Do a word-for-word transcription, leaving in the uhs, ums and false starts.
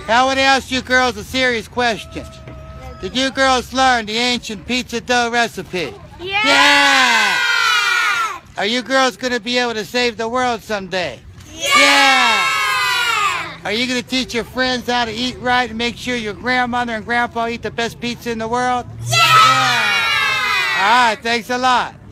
Now I want to ask you girls a serious question. Did you girls learn the ancient pizza dough recipe? Yeah! Yeah! Are you girls going to be able to save the world someday? Yeah! Yeah! Are you going to teach your friends how to eat right and make sure your grandmother and grandpa eat the best pizza in the world? Yeah! Yeah! All right, thanks a lot.